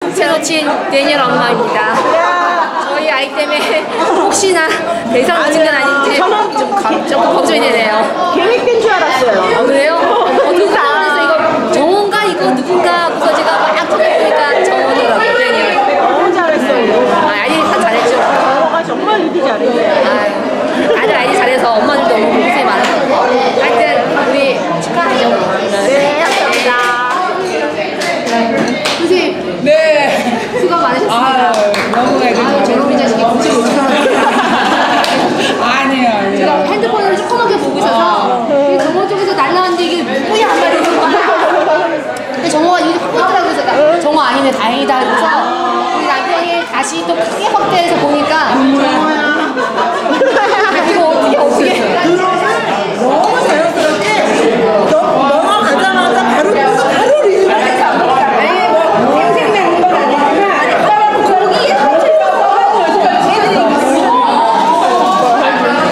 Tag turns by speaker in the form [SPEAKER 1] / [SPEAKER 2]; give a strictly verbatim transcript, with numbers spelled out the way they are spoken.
[SPEAKER 1] 새로 친 데니엘 엄마입니다. 저희 아이 때문에 혹시나 대상 붙은 건 아닌지 좀 가, 조금 걱정이 되네요.
[SPEAKER 2] 계획된 줄 알았어요.
[SPEAKER 1] 어, 그래요? 어, 누가 그래서 이거 정원가 이거 누군가 그래서 제가 막 찾아보니까 정원이라고 데니엘.
[SPEAKER 2] 너무 잘했어요.
[SPEAKER 1] 아, 아이들이 다 잘했죠.
[SPEAKER 2] 정원가 정말 일이 잘했어요.
[SPEAKER 1] 아유, 다들 아이들이 잘해서 엄마들도 너무 고생이 많았고 하여튼 우리 축하하죠.
[SPEAKER 2] 네, 감사합니다.
[SPEAKER 1] 선생님
[SPEAKER 3] 네.
[SPEAKER 1] 수고 많으셨습니다.
[SPEAKER 3] 아, 너무 애들
[SPEAKER 1] 아유, 저놈의 자식이 굳이 못
[SPEAKER 3] 아니에요, 아니에요.
[SPEAKER 1] 제가 핸드폰을 조그맣게 보고 있어서 정호 쪽에서 날라왔는데 이게 누구야 한 마리 이러는 거야. 근데 정호가 여기 확 보더라고요. 그래서 나 정호 아니네 다행이다 그래서 우리 남편이 다시 또 크게 확대해서 보니까 정호야